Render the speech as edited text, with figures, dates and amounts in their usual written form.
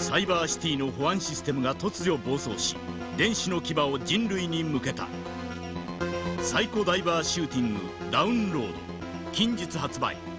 サイバーシティの保安システムが突如暴走し、電子の牙を人類に向けた。サイコダイバーシューティングダウンロード近日発売。